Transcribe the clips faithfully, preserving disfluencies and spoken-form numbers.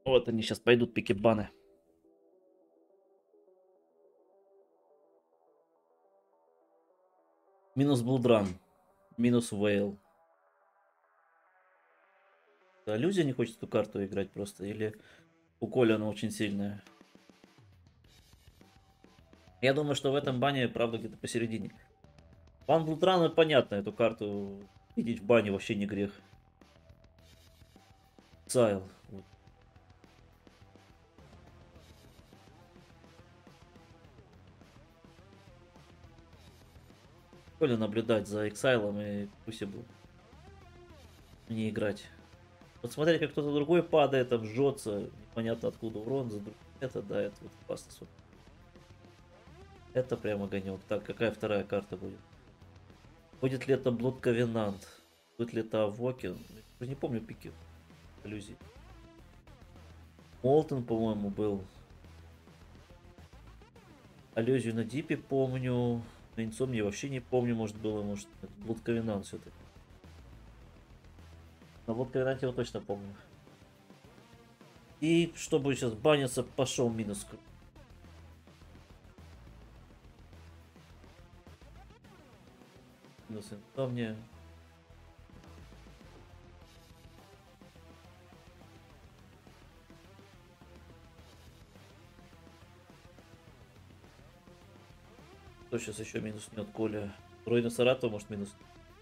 Вот они сейчас пойдут пики баны. Минус Блудран. Минус Вейл. Да, Аллюзия не хочет эту карту играть просто. Или у Коли она очень сильная. Я думаю, что в этом бане, правда, где-то посередине. Бан Блудрана, понятно, эту карту видеть в бане вообще не грех. Сайл. Вот. Коля наблюдать за Эксайлом и пусть и будет. Не играть. Вот смотреть, как кто-то другой падает, там жжется, непонятно откуда урон, за друг... это да, это вот классно. Это прям огонек. Так, какая вторая карта будет? Будет ли это Блуд Ковенант? Будет ли это Авокин? Я не помню пики аллюзий. Молтон, по-моему, был. Аллюзию на Дипе помню. На Инсомнии вообще не помню, может было, может Блуд Ковенант все-таки. На Блуд Ковенанте его точно помню. И чтобы сейчас баниться, пошел минус. Минус Инсомния. Кто сейчас еще минус нет? Коля. Ройна Саратова, может, минус.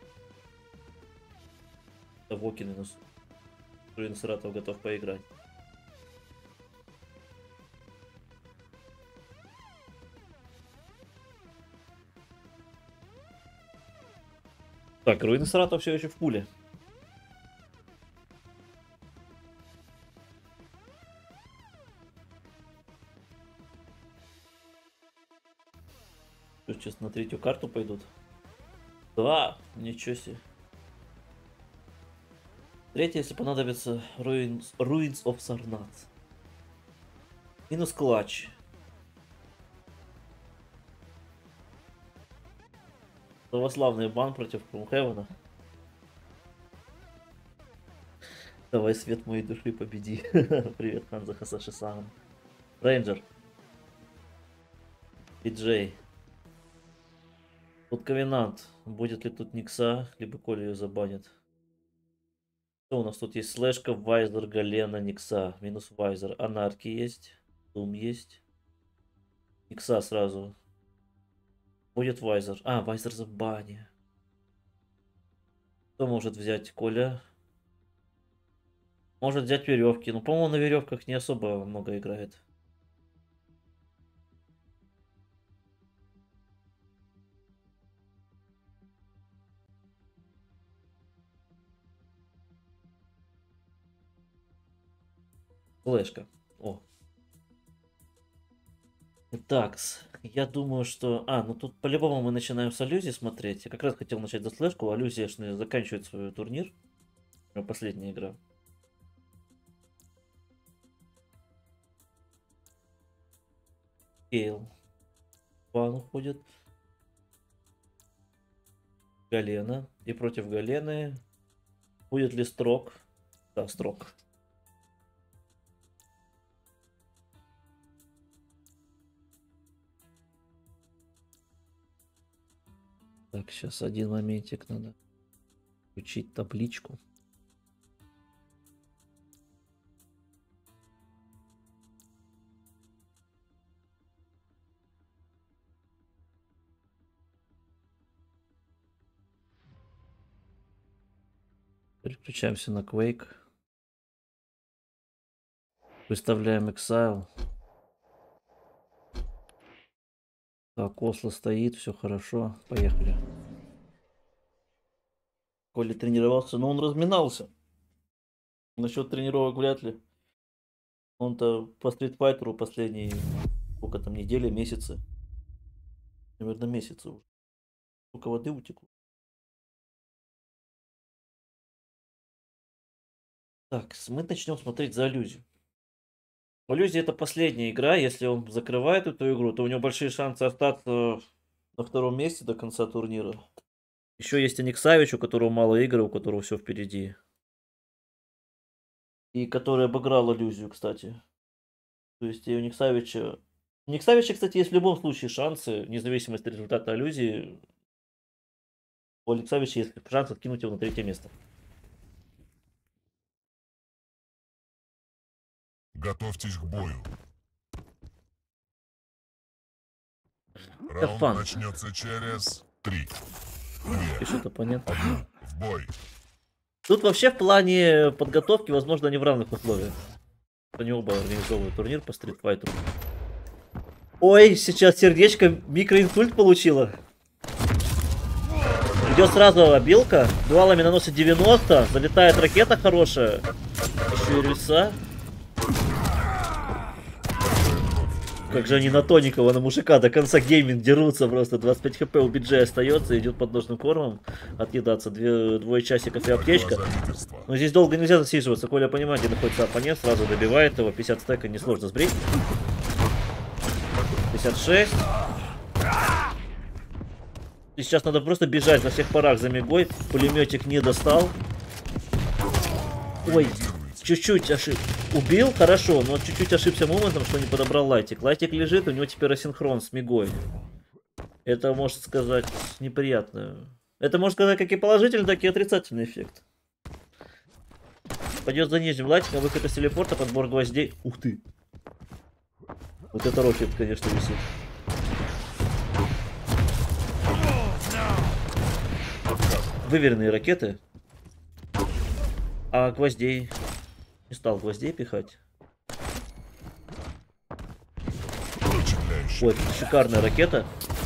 Воки минус. Ройна Саратов готов поиграть. Так, Руин Саратов все еще в пуле. Сейчас на третью карту пойдут. Да, ничего себе. Третья, если понадобится, Ruins, Ruins of Sarnath. Минус клатч. Православный бан против Крумхевена. Давай, свет моей души, победи. Привет, Ханза Хасаши-сан. Рейнджер. Диджей. Тут Ковенант. Будет ли тут Никса, либо Коля ее забанит. Что у нас тут есть? Слэшка, Вайзер, Галена, Никса. Минус Вайзер. Анарки есть. Дум есть. Никса сразу. Будет Вайзер. А, Вайзер за бане. Кто может взять? Коля. Может взять веревки. Ну, по-моему, на веревках не особо много играет. Флешка. О. Так, я думаю, что... А, ну тут по-любому мы начинаем с аллюзии смотреть. Я как раз хотел начать за слэшку. Аллюзия заканчивает свой турнир. Последняя игра. Кейл. Ван уходит. Галена. И против Галены будет ли Строк? Да, Строк. Так, сейчас один моментик надо включить табличку. Переключаемся на Quake. Выставляем Exile. Так, Осло стоит, все хорошо. Поехали. Коля тренировался, но он разминался. Насчет тренировок вряд ли. Он-то по стритфайтеру последние, сколько там, недели, месяцы. Наверное, месяцы уже. Сколько воды утекло. Так, мы начнем смотреть за аллюзию. Аллюзия это последняя игра. Если он закрывает эту игру, то у него большие шансы остаться на втором месте до конца турнира. Еще есть Аниксавич, у которого мало игр, у которого все впереди. И который обыграл иллюзию, кстати. То есть и у Никсавича... У Никсавича, кстати, есть в любом случае шансы, вне зависимости от результата иллюзии. У Никсавича есть шанс откинуть его на третье место. Готовьтесь к бою. Это Раунд фан. начнется через три, две, Пишет оппонент. один. В бой. Тут вообще в плане подготовки, возможно, они в равных условиях. Они оба организовывают турнир по стритфайтеру. Ой, сейчас сердечко микроинсульт получила. Идет сразу обилка. Дуалами наносит девяносто. Залетает ракета хорошая. Еще и рельса. Как же они на тоненького, на мужика до конца гейминг дерутся просто. двадцать пять хп у биджей остается, идет под ножным кормом отъедаться. Две, двое часиков и аптечка. Но здесь долго нельзя засиживаться. Коля понимает, где находится оппонент, сразу добивает его. пятьдесят стека несложно сбрить. пятьдесят шесть. И сейчас надо просто бежать на всех парах за мигой. Пулеметик не достал. Ой. Чуть-чуть ошиб... Убил, хорошо, но чуть-чуть ошибся моментом, что не подобрал лайтик. Лайтик лежит, у него теперь асинхрон с мигой. Это, можно сказать, неприятно. Это, можно сказать, как и положительный, так и отрицательный эффект. Пойдет за нижним лайтиком, выход из телепорта, подбор гвоздей. Ух ты. Вот это рокет, конечно, висит. Выверенные ракеты. А гвоздей... Не стал гвоздей пихать. Ой, шикарная ракета.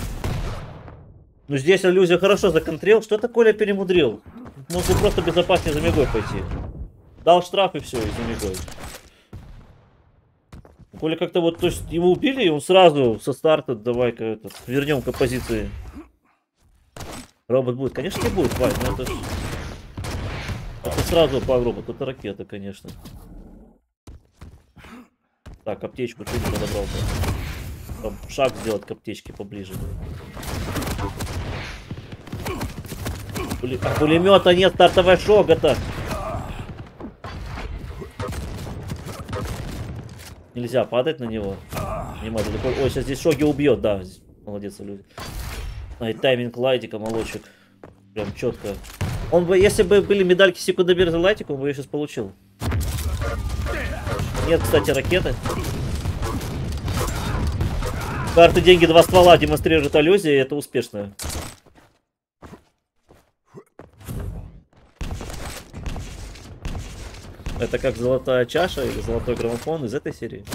Ну здесь иллюзия хорошо законтрил. Что-то Коля перемудрил. Может просто безопаснее за мигой пойти. Дал штраф и все, и за мигой. Коля как-то вот, то есть его убили, и он сразу со старта давай-ка этот, вернем к позиции. Робот будет? Конечно не будет, Вань, но это ж... Это сразу по роботу, это ракета, конечно. Так, аптечку чуть не подобрал. Там шаг сделать к аптечке поближе. Пуле... А пулемета нет, стартовая шога-то. Нельзя падать на него. Не могу. Ой, сейчас здесь шоги убьет, да. Молодец, люди. Ай, тайминг лайтика, молочек. Прям четко. Он бы, если бы были медальки секундомер лайтик, он бы ее сейчас получил. Нет, кстати, ракеты. Карты, деньги, два ствола демонстрируют аллюзии, и это успешно. Это как золотая чаша или золотой граммофон из этой серии.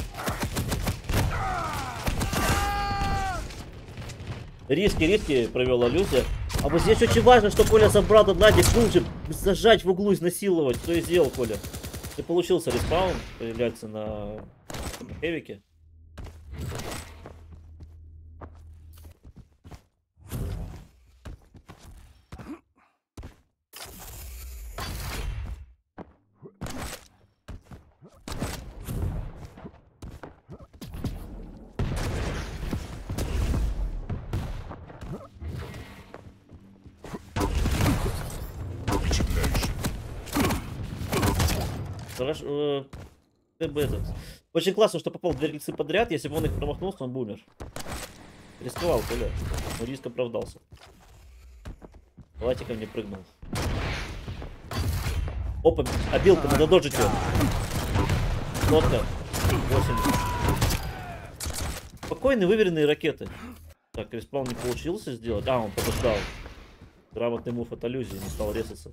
Риски, риски провел аллюзия. А вот здесь очень важно, что Коля забрал Дадладик, тут же зажать в углу, изнасиловать. Что и сделал Коля. И получился респаун, появляется на Хевике. Хорошо. Ты бы этот. Очень классно, что попал в две рельсы подряд. Если бы он их промахнулся, он бы умер. Рисковал, Коля. Но риск оправдался. Латиком не прыгнул. Опа, обилка, надо доджить его. Сотка. восемьдесят. Спокойные, выверенные ракеты. Так, респаун не получился сделать. А, он подождал. Грамотный мув от аллюзии, не стал резаться.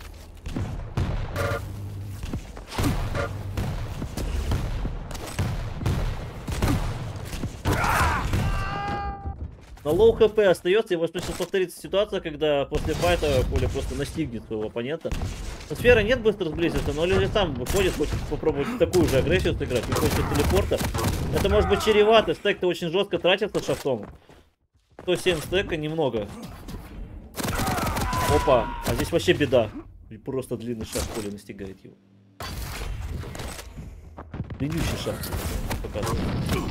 На лоу хп остается, и может сейчас повторится ситуация, когда после файта Коля просто настигнет своего оппонента. Но сфера нет, быстро сблизится, но Лили сам выходит, хочет попробовать такую же агрессию сыграть, выходит из телепорта. Это может быть чревато, стек-то очень жестко тратится шафтом. сто семь стека немного. Опа, а здесь вообще беда. И просто длинный шаг Коля настигает его. Длиннющий шаг показывает.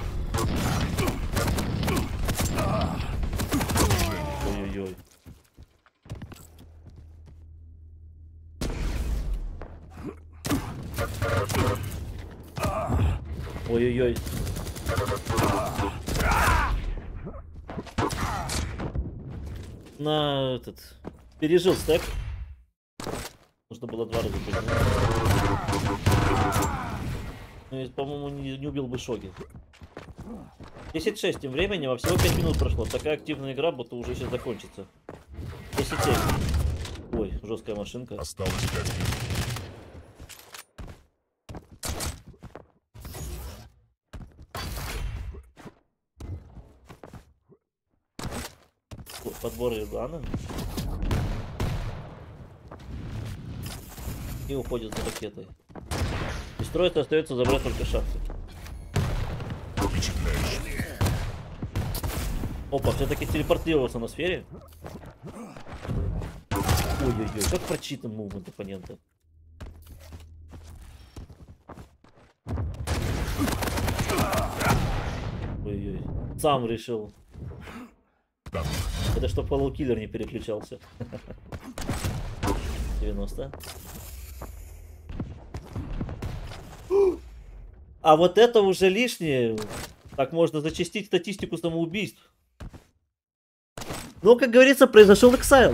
Ой-ой-ой. Ой-ой-ой. На этот... Пережил стек. Нужно было два раза пережить. Ну, по-моему, не, не убил бы Шоги. десять шесть, тем временем, а всего пять минут прошло. Такая активная игра, будто уже сейчас закончится. десять семь. Ой, жесткая машинка. Осталось пять минут. Подбор Ивана. И уходит за ракетой. И строит остается забрать только шахты. Впечатляюще. Опа, все-таки телепортировался на сфере. Ой-ой-ой, как прочитан мувмент оппонента. Ой-ой. Сам решил. Да. Это чтоб Hollow Killer не переключался. девяносто. А вот это уже лишнее. Так можно зачастить статистику самоубийств. Но, как говорится, произошел эксайл.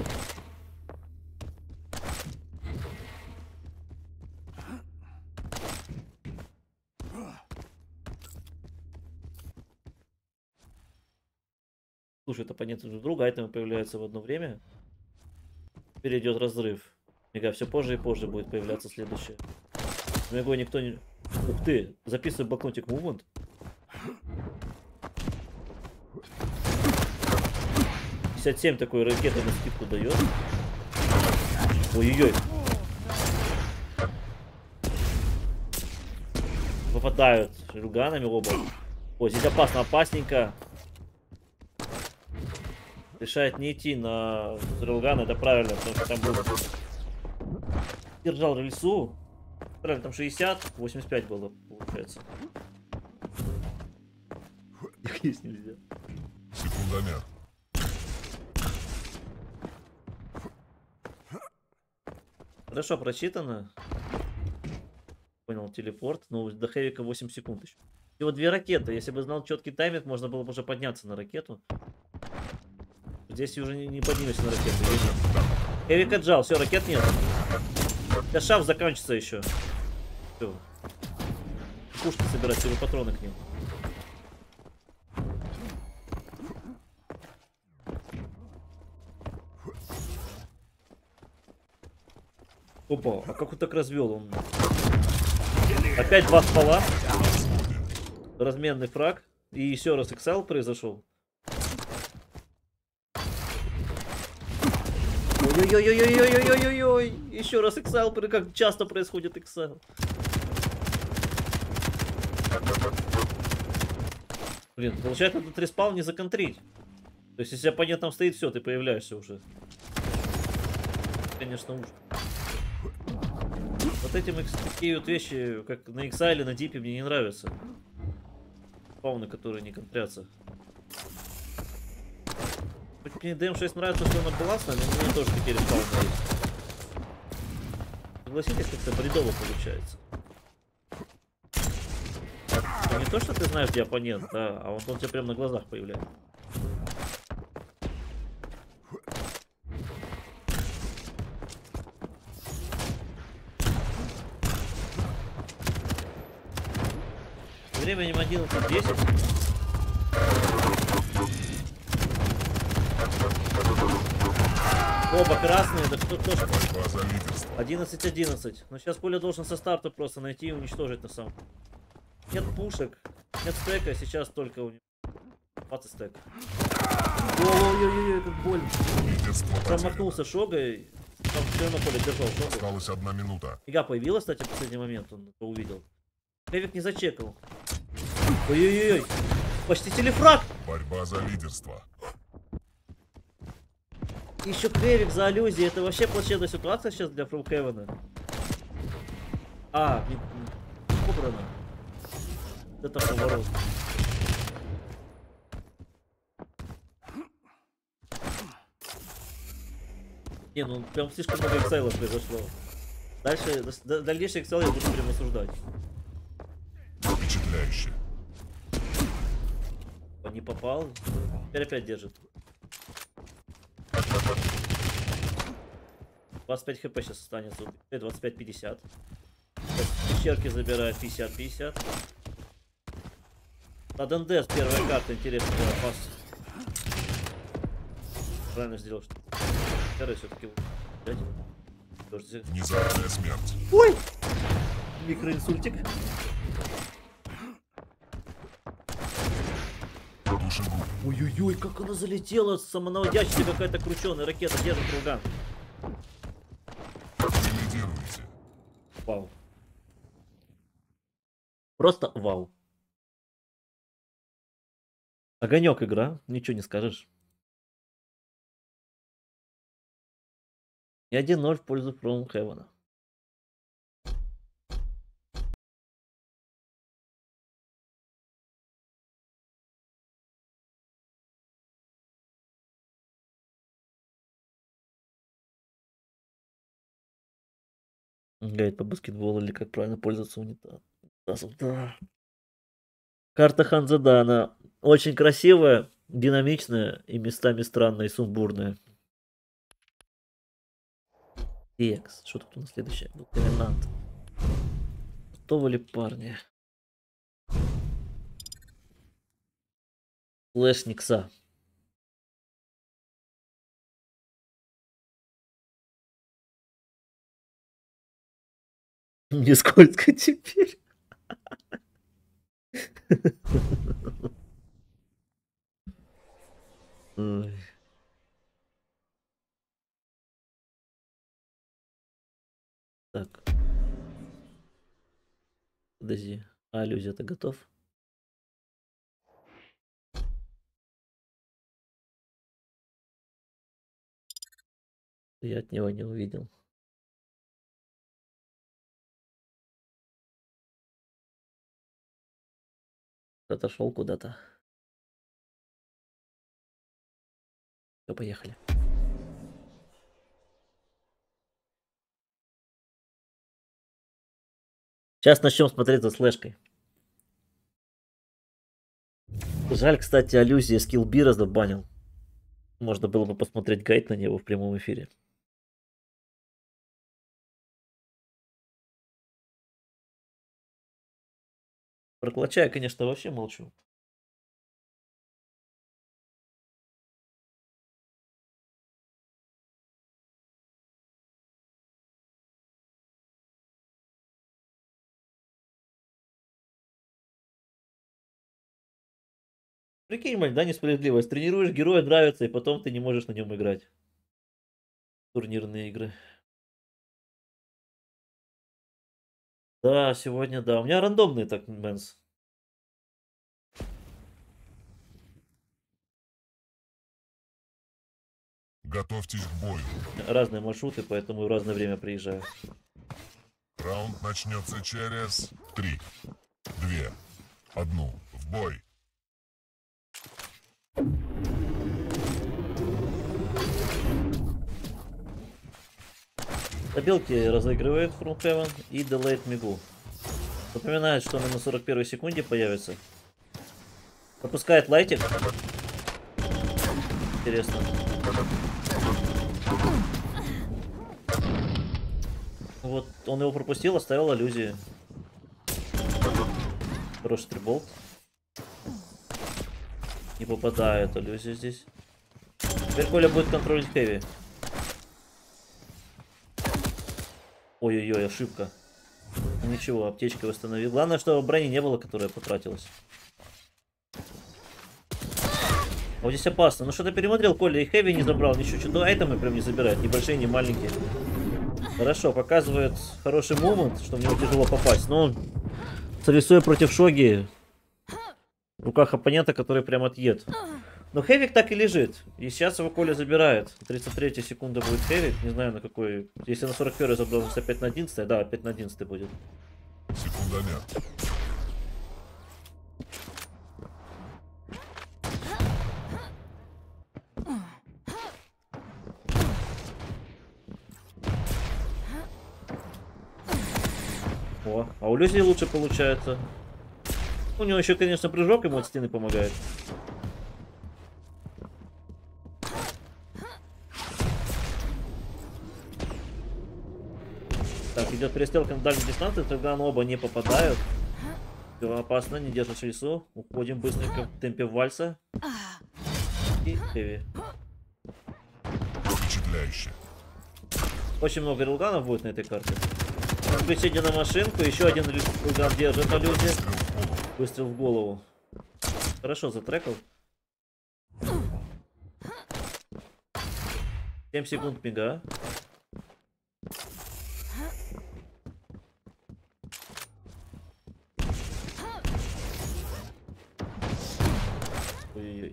Слушает оппоненты друг друга, айтемы появляются в одно время. Теперь идет разрыв. Мега все позже и позже будет появляться следующее. Мего никто не... Ух ты, записывай блокнотик мувмент. пятьдесят семь такой ракеты на скидку дает. Ой-ой-ой. Попадают шелганами оба. О, здесь опасно, опасненько. Решает не идти на Рилган, это правильно, потому что там был... Держал рельсу. Правильно, там шестьдесят, восемьдесят пять было, получается. Их есть нельзя. Секундомер. Хорошо прочитано. Понял, телепорт. Ну, до Хэвика восемь секунд еще. Всего две ракеты. Если бы знал четкий тайминг, можно было бы уже подняться на ракету. Здесь уже не, не поднимешься на ракету. Хэвик отжал. Все, ракет нет. Сейчас шаф закончится еще. Все. Пушки собирать, себе патроны к ним. Опа, а как он так развел? Он... Опять два ствола. Разменный фраг. И еще раз эксайл произошел. Ой-ой-ой-ой-ой-ой-ой-ой-ой. Еще раз эксайл. Как часто происходит эксайл. Блин, получается, этот респаун не законтрить. То есть, если оппонент там стоит, все, ты появляешься уже. Конечно, уж. Вот эти такие вот вещи, как на Иксайле, на Дипе, мне не нравятся. Спауны, которые не контрятся. Хоть мне ди эм шесть нравится, что она классная, но у меня тоже такие респауны есть. Согласитесь, как-то бредово получается. Это не то, что ты знаешь, где оппонент, да, а вот он у тебя прямо на глазах появляется. Временем одиннадцать десять. Оба красные, да кто тоже. одиннадцать одиннадцать. Но сейчас Коля должен со старта просто найти и уничтожить на самом. Нет пушек, нет стека, сейчас только у него двадцать стек. Ой-ой-ой, как больно. Промахнулся Шогой. Там все равно Коля держал Шогой. Осталась одна минута. Ига появилась, кстати, в последний момент, он это увидел. Хэвик не зачекал. Ой-ой-ой, почти телефраг. Борьба за лидерство. Еще Хэвик за аллюзии. Это вообще плачевная ситуация сейчас для Фрумхевена. А, не, не убрано. Это поворот. Не, ну прям слишком много эксайлов произошло. Дальше, дальнейший эксайл я буду прям осуждать. Впечатляюще. не попал. Теперь опять держит. двадцать пять хп сейчас останется. двадцать пять пятьдесят. Пещерки забирает пятьдесят пятьдесят. На Дендес первая карта, интересно, пас. Правильно сделал, что второй все-таки. Внезапная смерть. Ой! Микроинсультик. Ой-ой-ой, как она залетела, самонаводящая какая-то крученая ракета, держит Руган. Лидируете. Вау. Просто вау. Огонек игра, ничего не скажешь. И один ноль в пользу From Heaven. Гайд по баскетболу или как правильно пользоваться унитазом. Да. Карта Ханзадана. Очень красивая, динамичная и местами странная и сумбурная. Текс. Что тут у нас следующее? Комендант. Готовы ли парни? Флэш Никса. Не сколько теперь. Ой. Так. Подожди. А, аллюзия-то готов? Я от него не увидел. Отошел куда-то. Все, поехали. Сейчас начнем смотреть за слэшкой. Жаль, кстати, аллюзия скиллбира забанил. Можно было бы посмотреть гайд на него в прямом эфире. Про клатча я, конечно, вообще молчу. Прикинь, мать, да, несправедливость. Тренируешь героя, нравится, и потом ты не можешь на нем играть. Турнирные игры. Да, сегодня, да. У меня рандомный так, Мэнс. Готовьтесь к бою. Разные маршруты, поэтому в разное время приезжаю. Раунд начнется через три, две, одну. В бой. Табелки разыгрывает From Heaven и Delayed Мигу. Напоминает, что она на сорок первой секунде появится. Пропускает лайтик. Интересно. Вот он его пропустил, оставил аллюзии. Хороший триболт. Не попадает аллюзия здесь. Теперь Коля будет контролить хэви. Ой-ой-ой, ошибка. Ничего, аптечка восстановил. Главное, что брони не было, которая потратилась. А вот здесь опасно. Ну что-то перемудрил Коля, и хэви не забрал, ничего. Что-то айтемы прям не забирает. Ни большие, ни маленькие. Хорошо, показывает хороший момент, что в него тяжело попасть. Но с рисуя против Шоги в руках оппонента, который прям отъед. Но Хэвик так и лежит. И сейчас его Коля забирает. тридцать третья секунда будет Хэвик. Не знаю на какой. Если на сорок первой забрал, опять на одиннадцатой. Да, опять на одиннадцатой будет. Секундомер. О, а у Люзи лучше получается. У него еще, конечно, прыжок ему от стены помогает. Так, идет перестрелка на дальней дистанции, тогда оба не попадают. Все опасно, не держишь лесу. Уходим быстренько в темпе вальса. И хэви. Впечатляюще. Очень много рилганов будет на этой карте. Включение на машинку, еще один рилган держит на люзе. Выстрел в голову. Хорошо затрекал. семь секунд мига. Ой-ой-ой.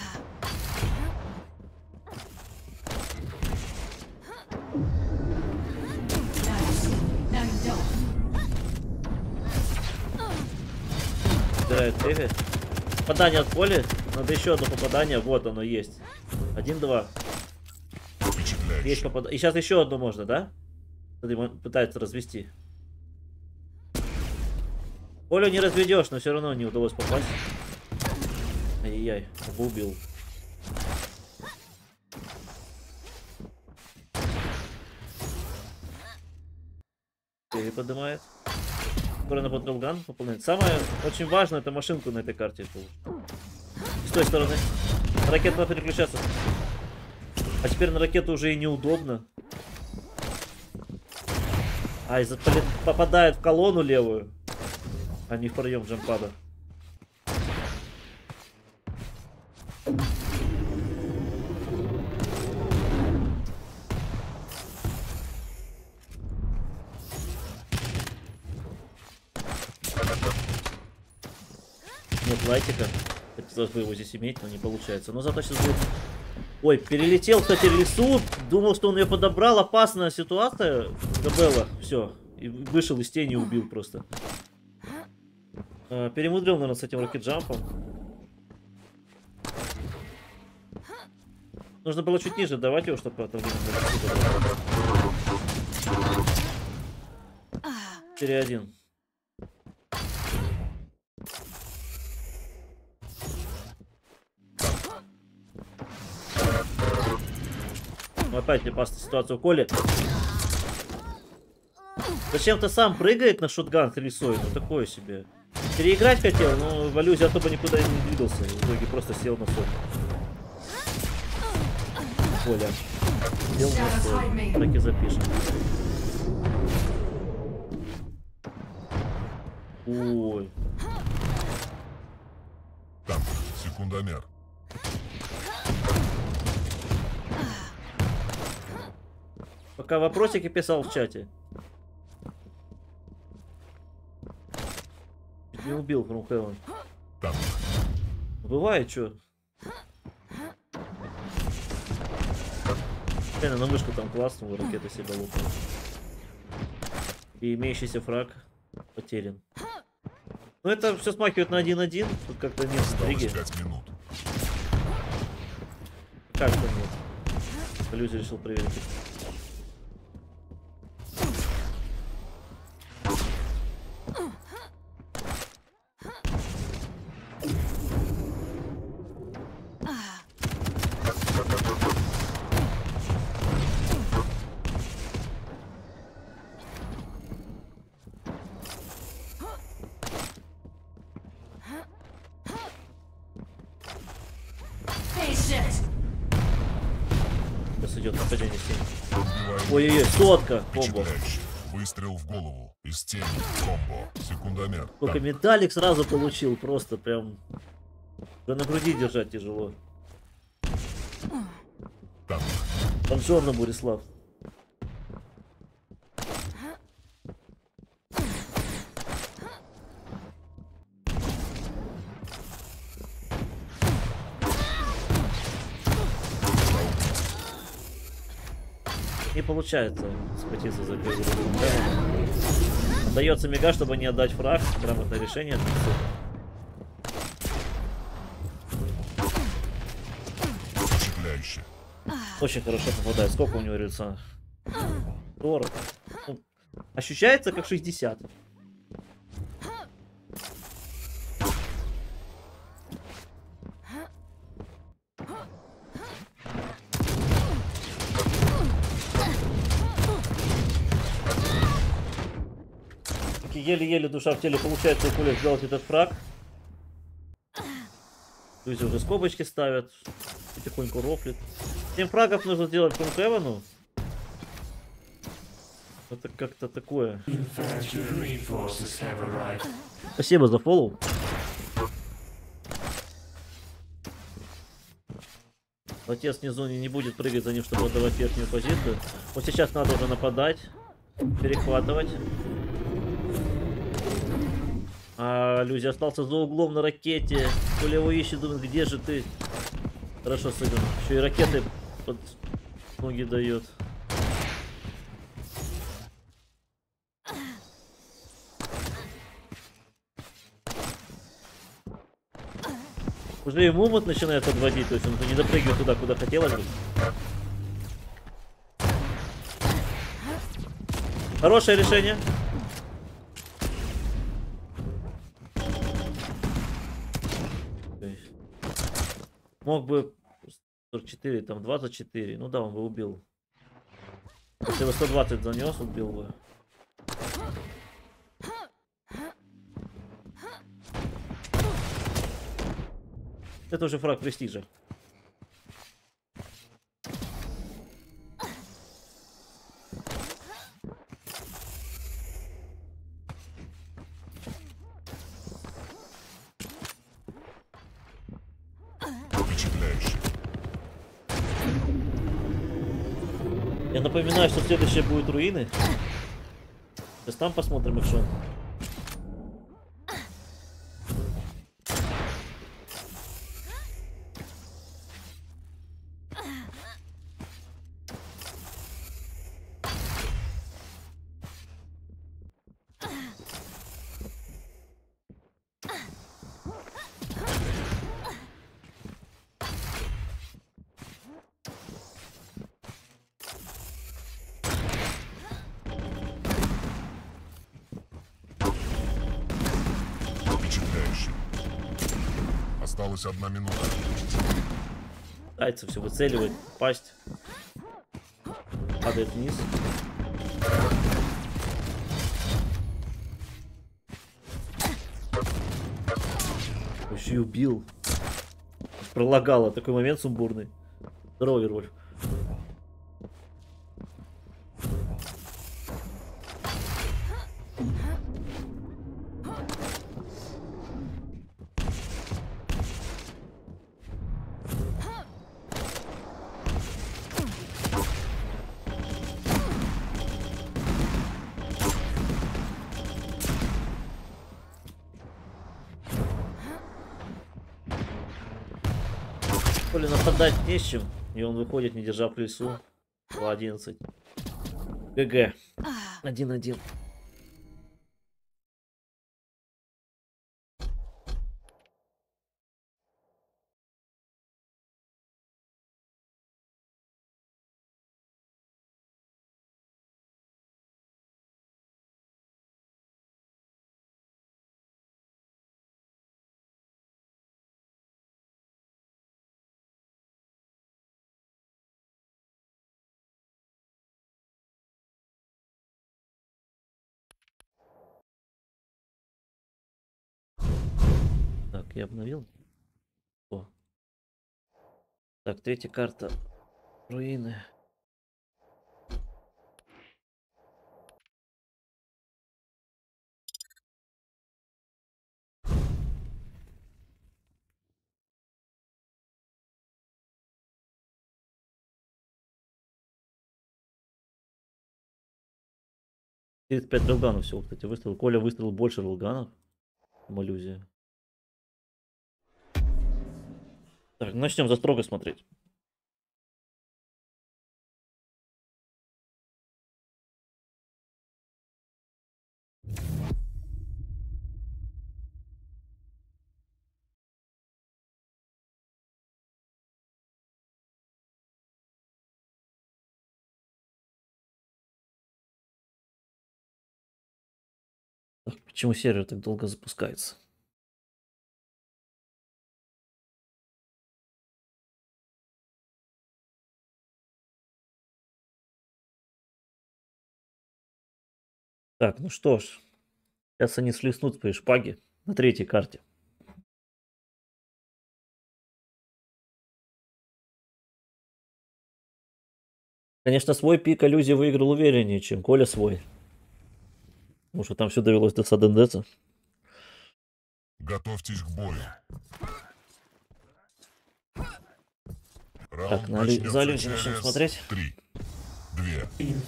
Собирает теги. Попадание от поля. Надо еще одно попадание. Вот оно есть. Один-два. Есть попадание. И сейчас еще одно можно, да? Пытается развести. Полю не разведешь, но все равно не удалось попасть. Ай-яй-яй, убил. Поднимает. Скоро на патрулган выполняет. Самое очень важное это машинку на этой карте. С той стороны. На ракету надо переключаться. А теперь на ракету уже и неудобно. А, из-за попадает в колонну левую. А не в проем джампада. Нет лайтика. Хотелось бы его здесь иметь, но не получается. Но зато сейчас будет... Ой, перелетел, кстати, лесу. Думал, что он ее подобрал. Опасная ситуация. Габелла. Все. И вышел из тени и убил просто. А, перемудрил, наверное, с этим рокет-джампом. Нужно было чуть ниже давать его, чтобы потом... четыре один. Опять опасная ситуация у Коли. Зачем-то сам прыгает на шотган колесой, ну такое себе. Переиграть хотел, но в аллюзе особо никуда и не двигался. В итоге просто сел на соль. Коля. Сел на соль. Так и запишем. Ой. Там, секундомер. Пока вопросики писал в чате. Не убил From Heaven. Там. Бывает, что? Реально, на мышку там классно, ракета себя лупает. И имеющийся фраг потерян. Ну это все смахивает на один-один. Тут как-то нет стриги. пять минут. Как-то нет. Люди решил проверить. Сейчас идет нападение с тени. Ой-ой-ой, сотка! Комбо. Выстрел в голову. Из тени. Комбо. Секундомер. Только металлик сразу получил. Просто прям... Да на груди держать тяжело. Там. Бонжорно, Борислав. Не получается схватиться за первый. Дается мега, чтобы не отдать фраг. Грамотное решение. Впечатляюще. Очень хорошо попадает. Сколько у него рельса? сорок. Ну, ощущается как шестьдесят. еле-еле душа в теле получается у Коли сделать этот фраг. Люди уже скобочки ставят. Потихоньку рофлит. семь фрагов нужно сделать Кунг Эвану. Это как-то такое. Спасибо за фоллоу. Отец внизу не будет прыгать за ним, чтобы отдавать верхнюю позицию. Вот сейчас надо уже нападать, перехватывать. А Люзи остался за углом на ракете. Коля его ищет, думает, где же ты? Хорошо сыграно. Еще и ракеты под ноги дает. Уже и Мумот начинает подводить, то есть он не допрыгивает туда, куда хотелось бы. Хорошее решение. Мог бы сорок четыре, там двадцать четыре. Ну да, он бы убил. Если бы сто двадцать занес, убил бы. Это уже фраг престижа. Впечатляюще. Я напоминаю, что следующее будет руины. Сейчас там посмотрим экшон. Впечатляюще. Осталась одна минута. Пытается все выцеливать, пасть. Падает вниз. Еще и убил. Пролагало. Такой момент сумбурный. Здорово, Вервольф. Коли нападать не с чем, и он выходит, не держа плюсу. два одиннадцать. ГГ. один-один. Так, я обновил. О. Так, третья карта. Руины. тридцать пять релганов всего, кстати, выстрелил. Коля выстрелил больше релганов. Малюзия. Так, начнем за строго смотреть. Так, почему сервер так долго запускается? Так, ну что ж. Сейчас они слеснут свои шпаги на третьей карте. Конечно, свой пик Алюзи выиграл увереннее, чем Коля свой. Потому что там все довелось до Садендеца. Готовьтесь к бою. Так, Раунд на Алю... начнется за Алюзи начнем через смотреть. Три, две,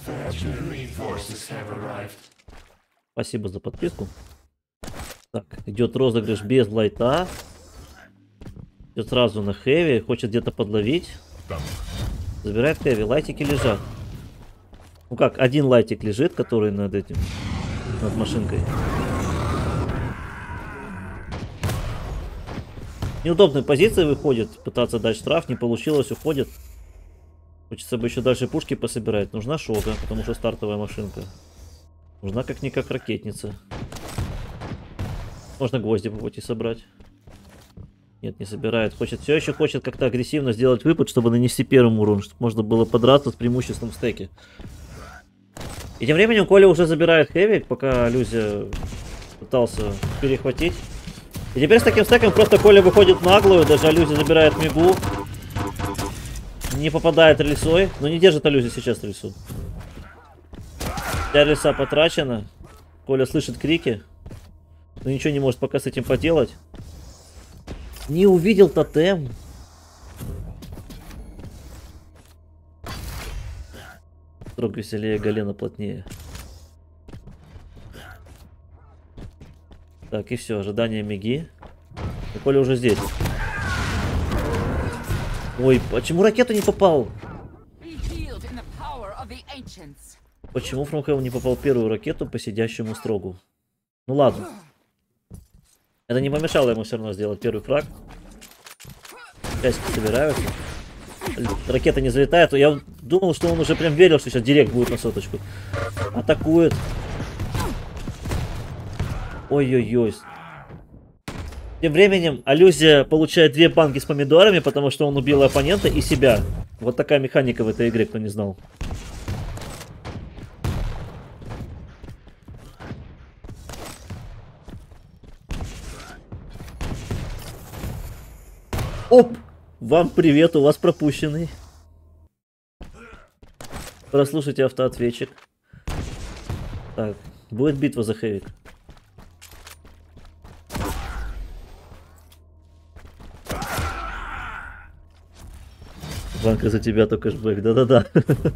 Спасибо за подписку. Так, идет розыгрыш без лайта. Идет сразу на хэви, хочет где-то подловить. танк. Забирает хэви, лайтики лежат. Ну как, один лайтик лежит, который над этим, над машинкой. Неудобной позиции выходит, пытаться дать штраф, не получилось, уходит. Хочется бы еще дальше пушки пособирать. Нужна шога, потому что стартовая машинка. Нужна как-никак ракетница. Можно гвозди по пути собрать. Нет, не собирает. Хочет, все еще хочет как-то агрессивно сделать выпад, чтобы нанести первый урон, чтобы можно было подраться с преимуществом в стеке. И тем временем Коля уже забирает хэви, пока Люзя пытался перехватить. И теперь с таким стеком просто Коля выходит наглую, даже Алюзи забирает мигу. Не попадает рельсой, но не держит Алюзи сейчас рельсу. Вся рельса потрачена. Коля слышит крики, но ничего не может пока с этим поделать. Не увидел тотем. Строго веселее, Галена плотнее. Так, и все, ожидание миги. И Коля уже здесь. Ой, почему ракету не попал? Почему Фромхелл не попал первую ракету по сидящему строгу? Ну ладно. Это не помешало ему все равно сделать первый фраг. Частики собираются. Ракета не залетает. Я думал, что он уже прям верил, что сейчас директ будет на соточку. Атакует. Ой-ой-ой. Тем временем Алюзия получает две банки с помидорами, потому что он убил оппонента и себя. Вот такая механика в этой игре, кто не знал. Оп! Вам привет, у вас пропущенный. Прослушайте автоответчик. Так, будет битва за хэвик. Банка за тебя, только кэшбэк, да-да-да.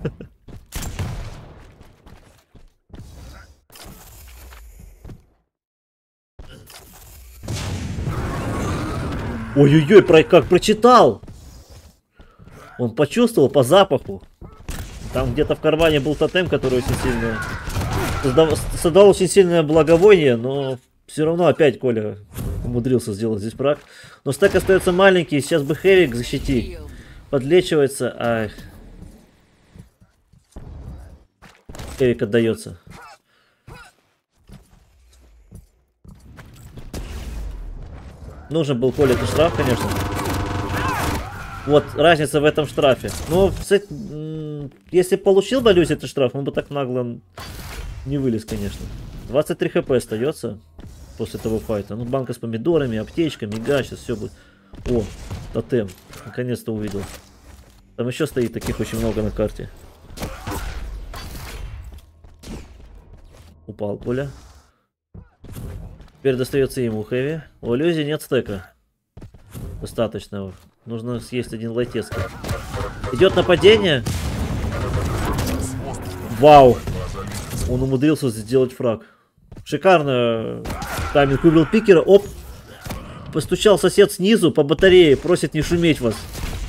Ой-ой-ой, про, как прочитал! Он почувствовал по запаху. Там где-то в кармане был тотем, который очень сильно... Создав, создал очень сильное благовоние, но все равно опять Коля умудрился сделать здесь брак. Но стек остается маленький, сейчас бы хэвик защитить. Подлечивается, ах. Хэвик отдается. Нужен был Коле этот штраф, конечно. Вот разница в этом штрафе. Но если получил бы Алюзи этот штраф, он бы так нагло не вылез, конечно. двадцать три хп остается после того файта. Ну, банка с помидорами, аптечка, мига, сейчас все будет. О, тотем. Наконец-то увидел. Там еще стоит таких очень много на карте. Упал Коля. Теперь достается ему хэви. У Алюзи нет стека. Достаточно. Нужно съесть один лайтеский. Идет нападение. Вау. Он умудрился сделать фраг. Шикарно. Тайминг выбрал пикера. Оп. Постучал сосед снизу по батарее. Просит не шуметь вас.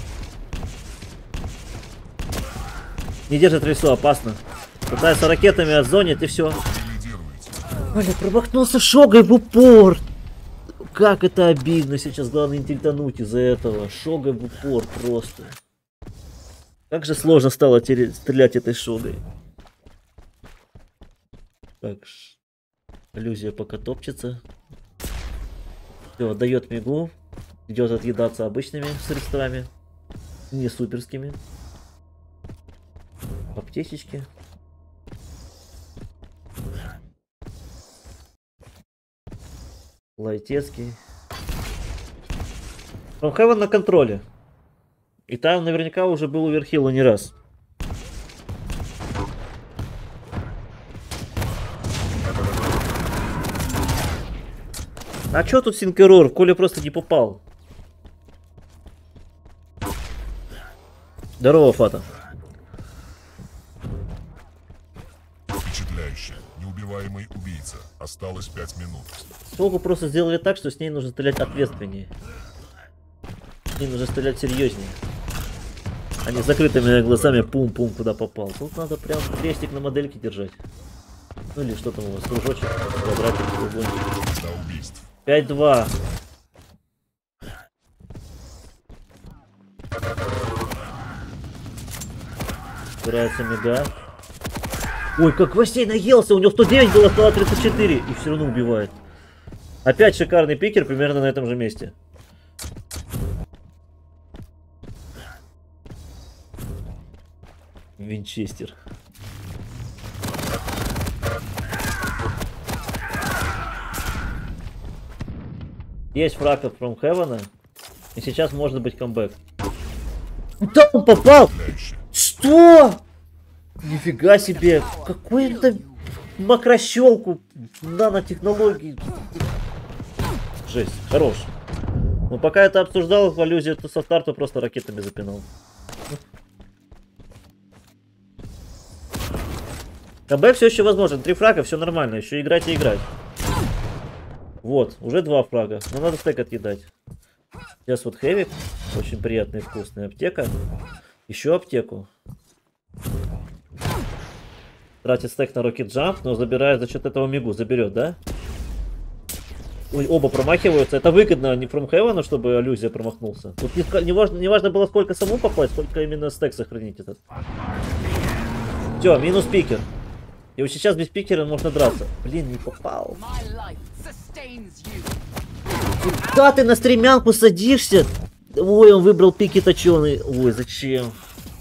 Не держит рельсу, опасно. Пытается ракетами отзонить и все. Оля промахнулся шогой в упор. Как это обидно сейчас. Главное не тильтануть из-за этого. Шогой в упор просто. Как же сложно стало стрелять этой шогой. Так, Алюзия пока топчется. Все, отдает мигу. Идет отъедаться обычными средствами. Не суперскими. Аптечечки. Лайтецкий. From Heaven на контроле. И там наверняка уже был у Верхила не раз. А чё тут Синкерор? Коля просто не попал. Здорово, Фата. Впечатляюще. Неубиваемый убийца. Осталось пять минут. Толку просто сделали так, что с ней нужно стрелять ответственнее. С ней нужно стрелять серьезнее. А не с закрытыми глазами пум-пум куда попал. Тут надо прям крестик на модельке держать. Ну или что там у вас, кружочек, квадратик, треугольник. До убийств. пять-два. Собирается мега. Ой, как Васей наелся, у него сто девять было, стало тридцать четыре. И все равно убивает. Опять шикарный пикер, примерно на этом же месте. Винчестер. Есть фраг от From Heaven. И сейчас может быть камбэк. Куда он попал? Что? Нифига себе. Какой-то макрощелку нанотехнологии. Жесть. Хорош. Но пока это обсуждал в аллюзии, то со старта просто ракетами запинал. КБ все еще возможен. Три фрага, все нормально. Еще играть и играть. Вот, уже два фрага. Но надо стек отъедать. Сейчас вот хэвик. Очень приятная и вкусная аптека. Еще аптеку. Тратит стек на Rocket Jump, но забирает за счет этого мигу. Заберет, да? Ой, оба промахиваются. Это выгодно не From Heaven, чтобы аллюзия промахнулся. Тут не, не, важно, не важно было сколько саму попасть, сколько именно стек сохранить этот. Все, минус пикер. И вот сейчас без пикера можно драться. Блин, не попал. Куда ты на стремянку садишься? Ой, он выбрал пики точеный. Ой, зачем?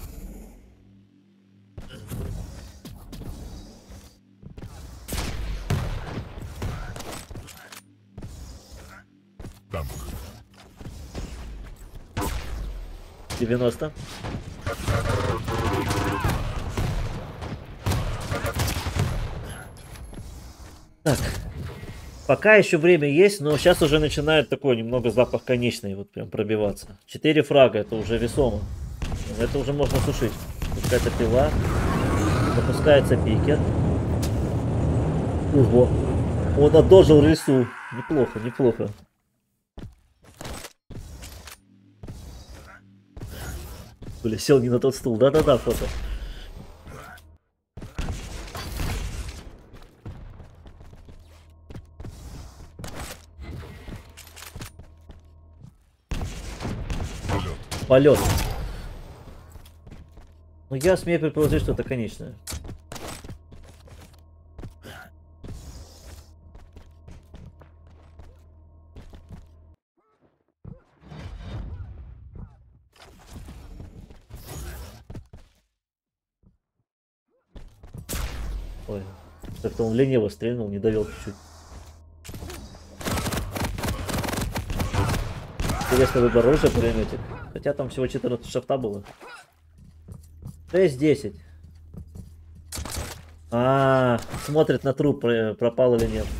девяносто. Так. Пока еще время есть, но сейчас уже начинает такой немного запах конечный вот прям пробиваться. четыре фрага, это уже весомо. Это уже можно сушить. Какая-то пила. Запускается пикер. Ого. Он одолжил рису. Неплохо, неплохо. Бля, сел не на тот стул. Да-да-да, фото. Полет. Ну я смею предположить, что это конечное. Ой, как-то он лениво стрельнул, не довел чуть-чуть. Интересно выбор оружия пулеметик. Хотя там всего четырнадцать шафта было. шесть десять. А, -а, -а смотрит на труп, пропал или нет.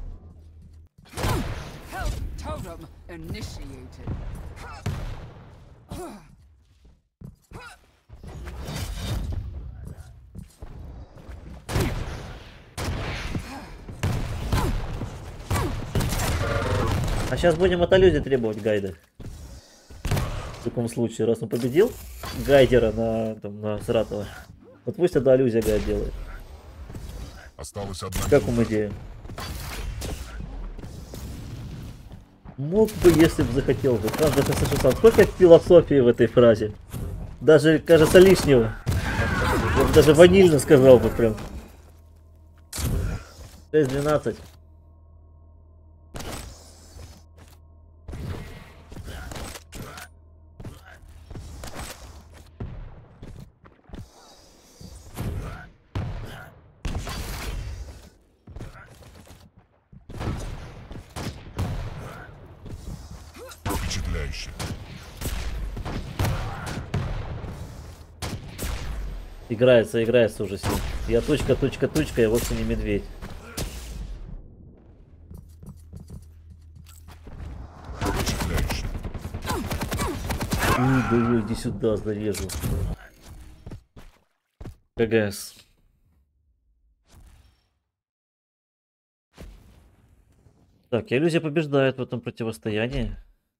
А сейчас будем от аллюзии требовать гайда. В таком случае, раз он победил гайдера на, там, на Саратова, вот пусть это аллюзия гайд делает. Осталось одна. Как вам идея? Мог бы, если бы захотел бы. Правда, сколько философии в этой фразе. Даже, кажется, лишнего. Я бы даже ванильно сказал бы прям. шесть двенадцать. Впечатляюще. Играется, играется уже с ним. Я точка, точка, точка, я вовсе не медведь. Впечатляюще. Ой, да, иди сюда, зарежу. КГС. Так, иллюзия побеждает в этом противостоянии.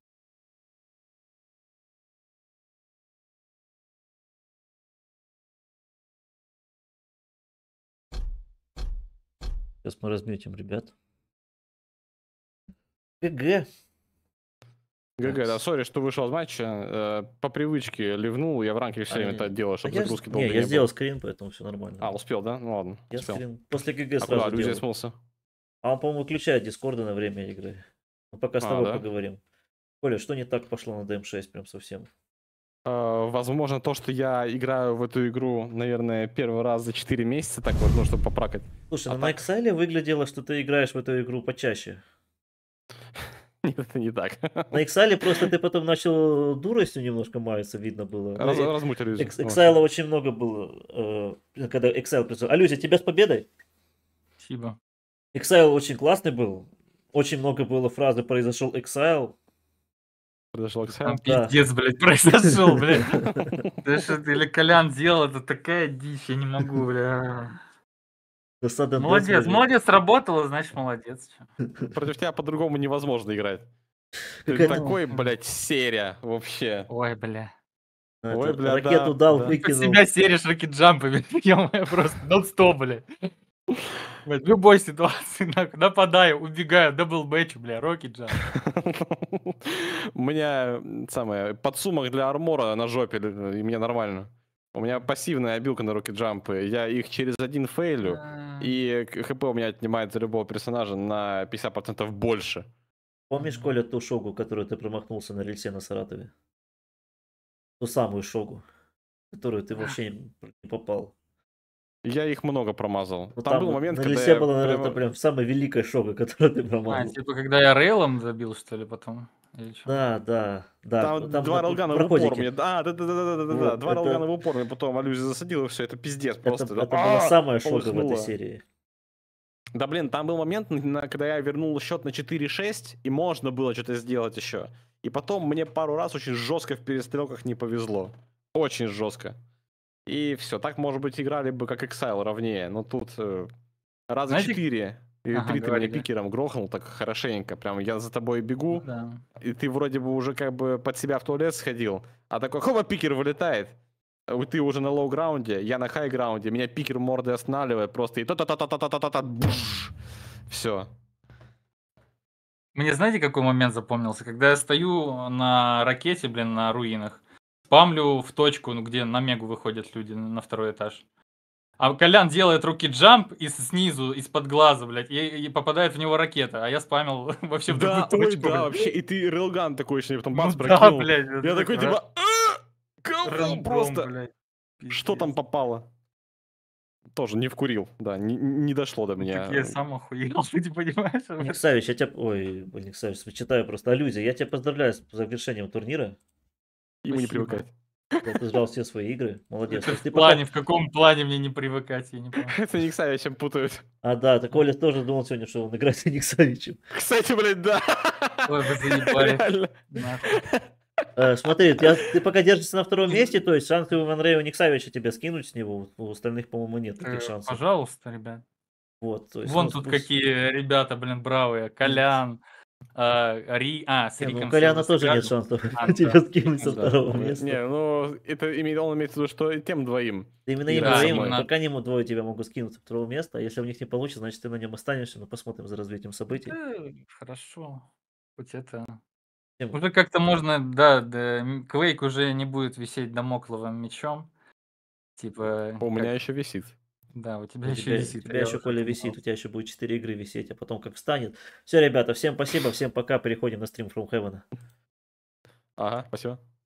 Сейчас мы размютим, ребят. ГГ. ГГ, да, Такс. сори, что вышел из матча. э, По привычке ливнул, я в ранке все А, время не- это делал, а чтобы я, загрузки с- долго не, я не сделал было. скрин, поэтому все нормально. А, успел, да? Ну ладно, Я успел. скрин после ГГ А куда сразу иллюзия делаю. смылся? А он, по-моему, выключает дискорды на время игры. Мы пока с А, тобой да? поговорим. Коля, что не так пошло на ДМ шесть прям совсем? Э, Возможно, то, что я играю в эту игру, наверное, первый раз за четыре месяца, так вот, ну, чтобы попракать. Слушай, А ну на так? Экселе выглядело, что ты играешь в эту игру почаще. Нет, это не так. На Экселе просто ты потом начал дуростью немножко маяться, видно было. Ну, Раз- э, Размуть иллюзию. Экс- Ну, Эксайла очень много было, э, когда Excel пришел. Алюзя, тебя с победой? Спасибо. Exile очень классный был. Очень много было фразы «произошел Exile». Произошел Там Excel. Да. пиздец, блядь, произошел, блядь. Да что ты, или Колян делал, это такая дичь, я не могу, бля. Досада Молодец, Дэс, молодец, сработало, значит, молодец. чё. Против тебя по-другому невозможно играть. Ты Как это- такой, блядь, серия вообще. Ой, бля. Это, Ой, бля, ракету да, дал, да. Под выкинул. себя серишь ракет-джампами, ё-моё, просто нон-стоп, блядь. Блядь, в любой ситуации на- нападаю, убегаю, дабл-бэч, бля, рокет-джамп. У меня м, самое, подсумок для армора на жопе, э, и мне нормально. У меня пассивная обилка на руки джампы. Я их через один фейлю, и к- хп у меня отнимает за любого персонажа на пятьдесят процентов больше. Помнишь, Коля, ту шогу, которую ты промахнулся на рельсе на Саратове? Ту самую шогу, которую ты вообще не не попал. Я их много промазал. Ну, Там был вот момент, на когда рельсе я была, наверное, прямо- это прям самая великая шога, которую ты А, промазал. типа, когда я рейлом забил, что ли, потом? Или чё? Да, да, да. Там, Там два на рейлгана в проходике. упор мне. Да, да, да, да, да, да, да, Вот, два это- рейлгана в упор, мне потом аллюзия засадила, и все, это пиздец Это, просто. это была А, самая шога в этой полыхнуло. серии. Да блин, там был момент, на- когда я вернул счет на четыре шесть, и можно было что-то сделать еще. И потом мне пару раз очень жестко в перестрелках не повезло. Очень жестко. И все, так, может быть, играли бы как Exile ровнее, но тут э, раза Знаете- четыре или Ага, три ты говори, меня да. пикером грохнул так хорошенько. Прям я за тобой бегу, Да. и ты вроде бы уже как бы под себя в туалет сходил, а такой хоба, пикер вылетает. А вот ты уже на лоу-граунде, я на хай-граунде, меня пикер мордой останавливает просто и та-та-та-та-та-та-та-та, все. Мне знаете, какой момент запомнился? Когда я стою на ракете, блин, на руинах, спамлю в точку, ну, где на мегу выходят люди на второй этаж. А Колян делает руки джамп и снизу, из-под глаза, блядь, и, и попадает в него ракета, а я спамил вообще в Да, другую ой, точку. да, блядь. вообще, и ты рейлган такой еще потом Ну бац, да, прокинул. блядь. Я такой типа, «А, кого рандом, просто? блядь. Что там Пиздец. попало? Тоже не вкурил, да, не, не дошло до Ну, меня. так я сам охуел, ты понимаешь? Никсавич, я тебя... Ой, Никсавич, читаю просто аллюзия. Я тебя поздравляю с завершением турнира. Ему не спасибо. привыкать. Да, ты сжал все свои игры. Молодец. Это То есть в ты пока- плане, в каком плане мне не привыкать, я не понимаю. Это не Савичем путают. А, да, так Коля тоже думал сегодня, что он играет с Никсавичем. Кстати, блядь, да. Ой, вы заебали. Реально. Нахуй. Э, смотри, я- ты пока держишься на втором месте, то есть шансы у Ванрея Никсавича тебя скинуть с него. У остальных, по-моему, нет Э, таких шансов. Пожалуйста, ребят. Вот, то есть, Вон ну, тут ну, какие ребята, блин, бравые. Колян, а, Ри... А, с не, ну, Риком у Коляна всё тоже нет сыграли. шансов А, ну тебя да. скинуть со Да. второго места. Не, ну, это имеет, он имеет в виду, что и тем двоим. Именно им Да, двоим, именно. пока нему двое тебя могут скинуть со второго места, а если у них не получится, значит ты на нем останешься, но посмотрим за развитием событий. Э, Хорошо. Хоть это... Тем- Уже как-то можно, да, да, м, Квейк уже не будет висеть дамокловым мечом. Типа, У меня как- еще висит. да, у тебя У еще тебя, висит. у а тебя я еще, уже Коля, понимал. висит, у тебя еще будет четыре игры висеть, а потом как встанет. Все, ребята, всем спасибо, всем пока, переходим на стрим From Heaven. Ага, спасибо.